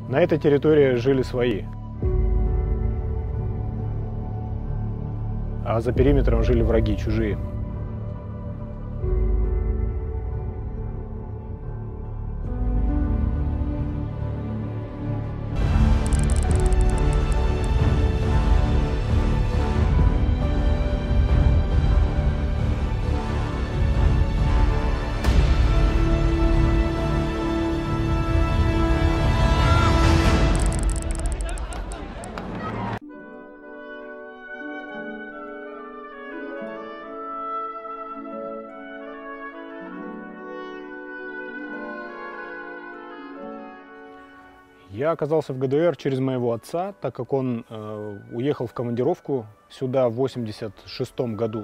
На этой территории жили свои, а за периметром жили враги, чужие. Я оказался в ГДР через моего отца, так как он уехал в командировку сюда в 1986 году.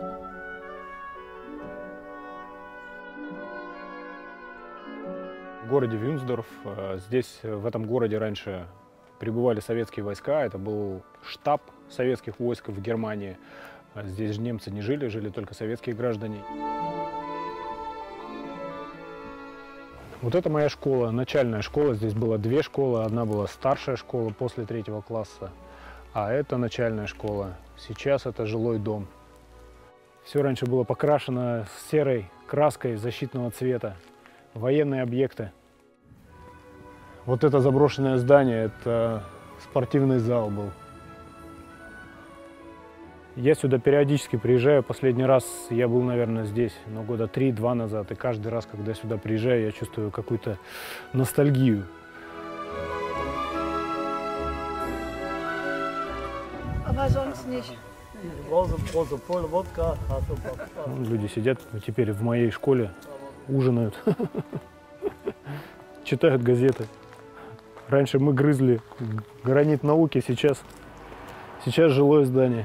В городе Вюнсдорф. Здесь, в этом городе, раньше прибывали советские войска. Это был штаб советских войск в Германии. Здесь же немцы не жили, жили только советские граждане. Вот это моя школа, начальная школа. Здесь было две школы. Одна была старшая школа после 3-го класса, а это начальная школа. Сейчас это жилой дом. Все раньше было покрашено серой краской защитного цвета. Военные объекты. Вот это заброшенное здание, это спортивный зал был. Я сюда периодически приезжаю. Последний раз я был, наверное, здесь, но года 3-2 назад. И каждый раз, когда я сюда приезжаю, я чувствую какую-то ностальгию. Люди сидят теперь в моей школе, ужинают, читают газеты. Раньше мы грызли гранит науки, сейчас жилое здание.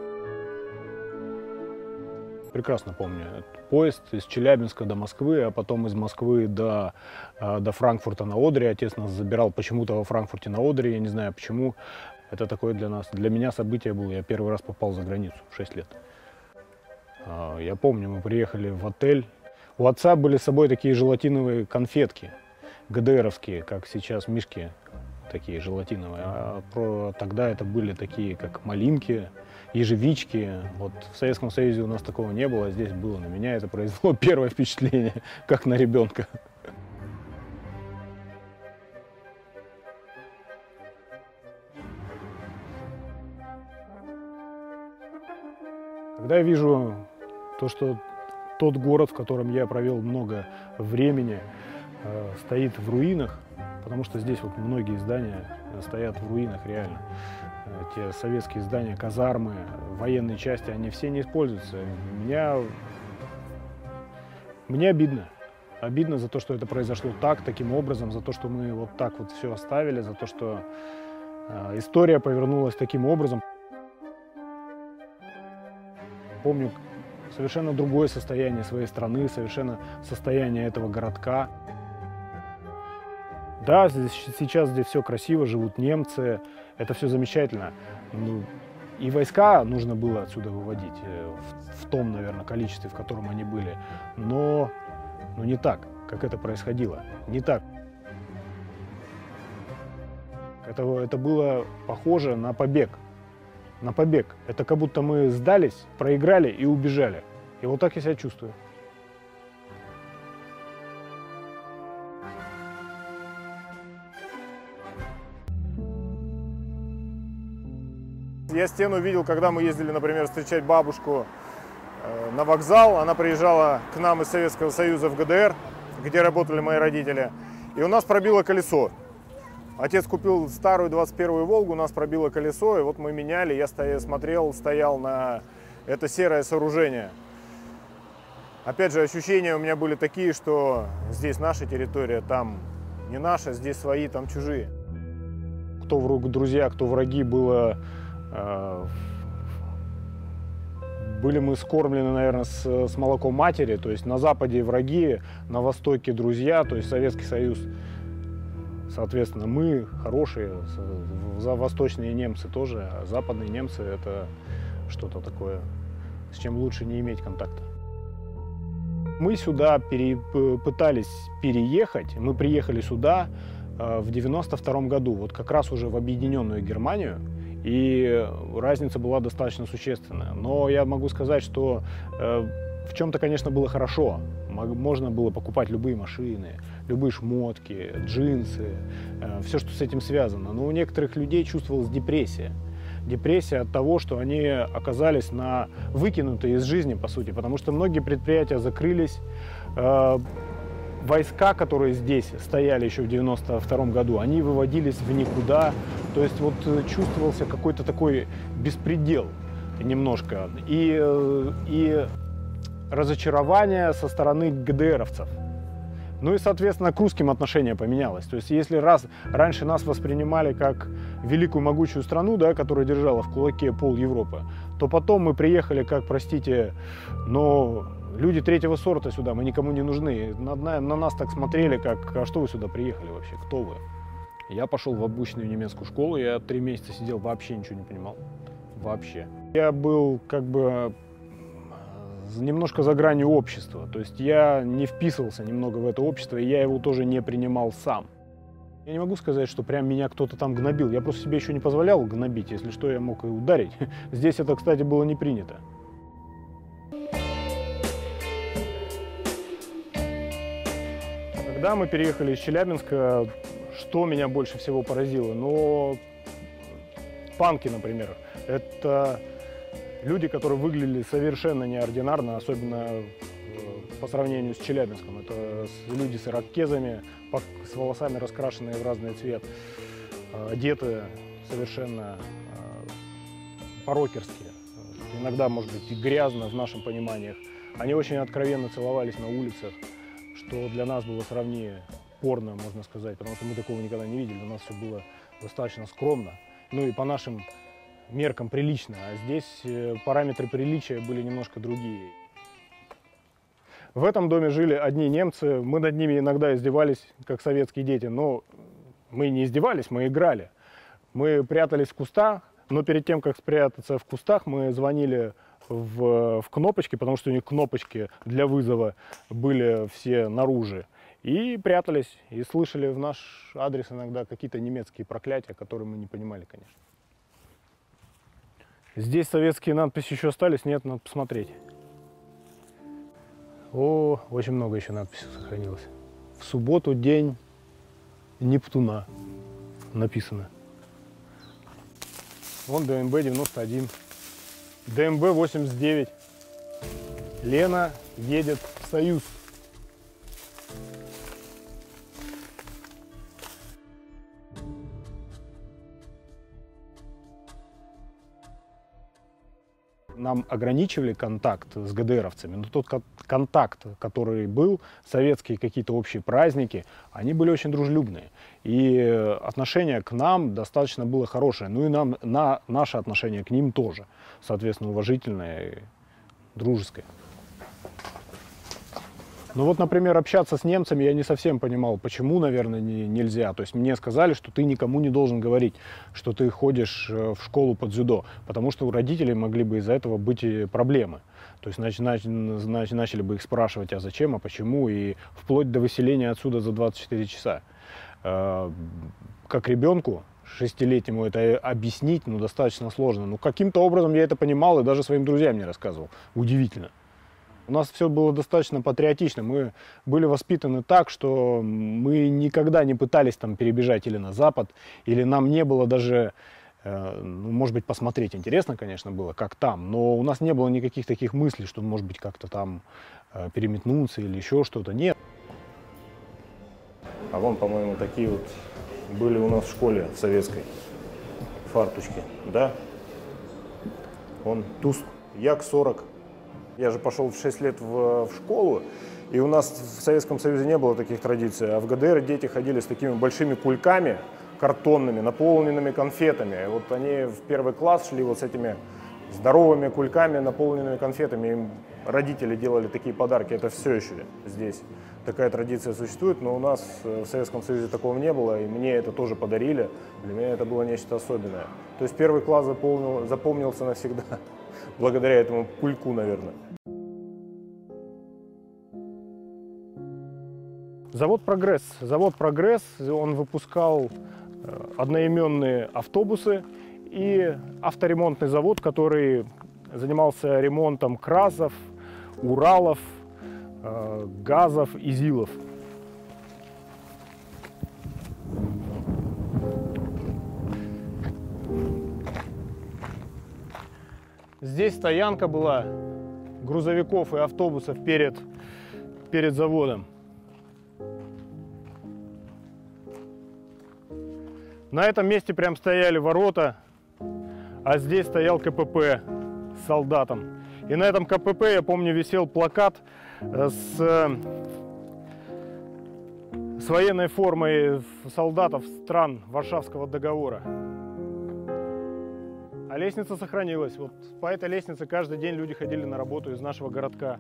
Прекрасно помню. Поезд из Челябинска до Москвы, а потом из Москвы до Франкфурта на Одре. Отец нас забирал почему-то во Франкфурте на Одре, я не знаю почему. Это такое для меня событие было. Я первый раз попал за границу в 6 лет. Я помню, мы приехали в отель. У отца были с собой такие желатиновые конфетки, ГДРовские, как сейчас мишки, такие желатиновые. А тогда это были такие, как малинки, ежевички. Вот в Советском Союзе у нас такого не было, а здесь было. На меня это произвело первое впечатление, как на ребенка. Когда я вижу то, что тот город, в котором я провел много времени, стоит в руинах, потому что здесь вот многие здания стоят в руинах реально. Те советские здания, казармы, военные части, они все не используются. Мне обидно. Обидно за то, что это произошло таким образом, за то, что мы вот так вот все оставили, за то, что история повернулась таким образом. Помню совершенно другое состояние своей страны, совершенно состояние этого городка. Да, сейчас здесь все красиво, живут немцы, это все замечательно. И войска нужно было отсюда выводить в том, наверное, количестве, в котором они были. Но не так, как это происходило. Не так. Это было похоже на побег. На побег. Это как будто мы сдались, проиграли и убежали. И вот так я себя чувствую. Я стену видел, когда мы ездили, например, встречать бабушку на вокзал. Она приезжала к нам из Советского Союза в ГДР, где работали мои родители. И у нас пробило колесо. Отец купил старую 21-ю Волгу, у нас пробило колесо, и вот мы меняли. Я стоял на это серое сооружение. Опять же, ощущения у меня были такие, что здесь наша территория, там не наша, здесь свои, там чужие. Кто друзья, кто враги, были мы скормлены, наверное, с молоком матери. То есть на Западе враги, на Востоке друзья, то есть Советский Союз. Соответственно, мы хорошие, восточные немцы тоже, а западные немцы — это что-то такое, с чем лучше не иметь контакта. Мы сюда пытались переехать, мы приехали сюда в 92 году, вот как раз уже в объединенную Германию, и разница была достаточно существенная. Но я могу сказать, что в чем-то, конечно, было хорошо. Можно было покупать любые машины, любые шмотки, джинсы, все, что с этим связано. Но у некоторых людей чувствовалась депрессия. Депрессия от того, что они оказались выкинутые из жизни, по сути, потому что многие предприятия закрылись. Войска, которые здесь стояли еще в 92 году, они выводились в никуда. То есть вот чувствовался какой-то такой беспредел немножко. И разочарование со стороны ГДРовцев. Ну и, соответственно, к русским отношение поменялось. То есть если раньше нас воспринимали как великую могучую страну, да, которая держала в кулаке пол Европы, то потом мы приехали как, простите, но люди третьего сорта сюда, мы никому не нужны. На нас так смотрели, как, а что вы сюда приехали вообще, кто вы? Я пошел в обычную немецкую школу, я 3 месяца сидел, вообще ничего не понимал. Вообще. Я был как бы немножко за гранью общества, то есть я не вписывался немного в это общество, и я его тоже не принимал сам. Я не могу сказать, что прям меня кто-то там гнобил, я просто себе еще не позволял гнобить, если что, я мог и ударить. Здесь это, кстати, было не принято. Когда мы переехали из Челябинска, что меня больше всего поразило? Ну, панки, например, это люди, которые выглядели совершенно неординарно, особенно по сравнению с Челябинском. Это люди с ирокезами, с волосами, раскрашенные в разный цвет, одеты совершенно по-рокерски, иногда, может быть, и грязно в нашем понимании. Они очень откровенно целовались на улицах, что для нас было сравнение порно, можно сказать, потому что мы такого никогда не видели, у нас все было достаточно скромно, ну и по нашим меркам прилично, а здесь параметры приличия были немножко другие. В этом доме жили одни немцы, мы над ними иногда издевались, как советские дети, но мы не издевались, мы играли. Мы прятались в кустах, но перед тем, как спрятаться в кустах, мы звонили в кнопочки, потому что у них кнопочки для вызова были все наружу. И прятались, и слышали в наш адрес иногда какие-то немецкие проклятия, которые мы не понимали, конечно. Здесь советские надписи еще остались, нет, надо посмотреть. О, очень много еще надписей сохранилось. В субботу день Нептуна написано. Вон ДМБ 91, ДМБ 89. Лена едет в Союз. Нам ограничивали контакт с ГДРовцами, но тот контакт, который был, советские какие-то общие праздники, они были очень дружелюбные. И отношение к нам достаточно было хорошее, ну и наше отношение к ним тоже, соответственно, уважительное и дружеское. Ну вот, например, общаться с немцами я не совсем понимал, почему, наверное, нельзя. То есть мне сказали, что ты никому не должен говорить, что ты ходишь в школу по дзюдо, потому что у родителей могли бы из-за этого быть и проблемы. То есть начали бы их спрашивать, а зачем, а почему, и вплоть до выселения отсюда за 24 часа. Как ребенку, 6-летнему, это объяснить, ну, достаточно сложно. Но каким-то образом я это понимал и даже своим друзьям не рассказывал. Удивительно. У нас все было достаточно патриотично, мы были воспитаны так, что мы никогда не пытались там перебежать или на Запад, или нам не было даже, ну, может быть, посмотреть интересно, конечно, было, как там, но у нас не было никаких таких мыслей, что, может быть, как-то там переметнуться или еще что-то, нет. А вон, по-моему, такие вот были у нас в школе в советской, фарточки, да? Вон, ТУЗ, Як-40. Я же пошел в 6 лет в школу, и у нас в Советском Союзе не было таких традиций, а в ГДР дети ходили с такими большими кульками картонными, наполненными конфетами. И вот они в 1 класс шли вот с этими здоровыми кульками, наполненными конфетами. Им родители делали такие подарки, это все еще здесь. Такая традиция существует, но у нас в Советском Союзе такого не было, и мне это тоже подарили. Для меня это было нечто особенное. То есть 1 класс запомнился навсегда. Благодаря этому кульку, наверное. Завод «Прогресс». Завод «Прогресс», он выпускал одноименные автобусы и авторемонтный завод, который занимался ремонтом КРАЗов, Уралов, ГАЗов и ЗИЛов. Здесь стоянка была грузовиков и автобусов перед заводом. На этом месте прям стояли ворота, а здесь стоял КПП с солдатом. И на этом КПП, я помню, висел плакат с военной формой солдатов стран Варшавского договора. А лестница сохранилась. Вот по этой лестнице каждый день люди ходили на работу из нашего городка.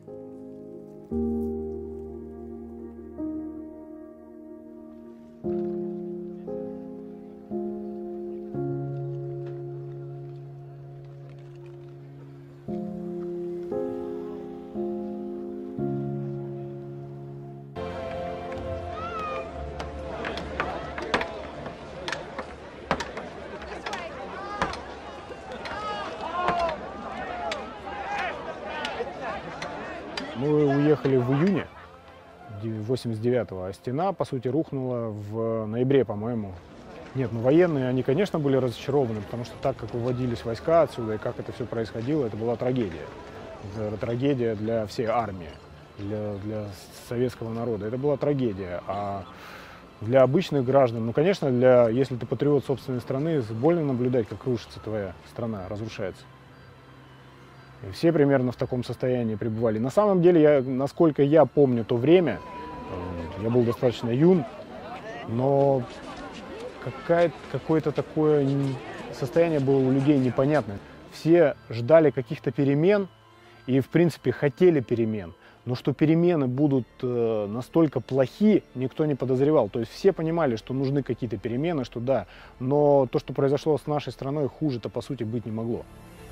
Мы уехали в июне 89-го, а стена, по сути, рухнула в ноябре, по-моему. Нет, ну военные, они, конечно, были разочарованы, потому что так, как выводились войска отсюда и как это все происходило, это была трагедия. Это трагедия для всей армии, для советского народа. Это была трагедия. А для обычных граждан, ну, конечно, если ты патриот собственной страны, больно наблюдать, как рушится твоя страна, разрушается. И все примерно в таком состоянии пребывали. На самом деле, насколько я помню то время, я был достаточно юн, но какое-то такое состояние было у людей непонятное. Все ждали каких-то перемен и, в принципе, хотели перемен. Но что перемены будут настолько плохи, никто не подозревал. То есть все понимали, что нужны какие-то перемены, что да. Но то, что произошло с нашей страной, хуже-то, по сути, быть не могло.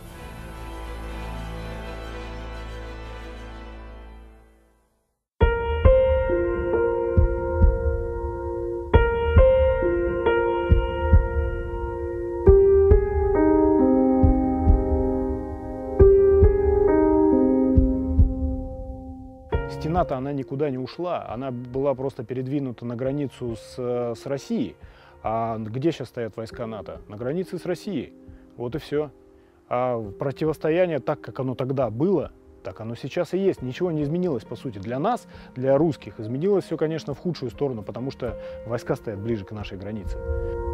Стена-то она никуда не ушла, она была просто передвинута на границу с Россией. А где сейчас стоят войска НАТО? На границе с Россией. Вот и все. А противостояние, так как оно тогда было, так оно сейчас и есть. Ничего не изменилось, по сути. Для нас, для русских, изменилось все, конечно, в худшую сторону, потому что войска стоят ближе к нашей границе.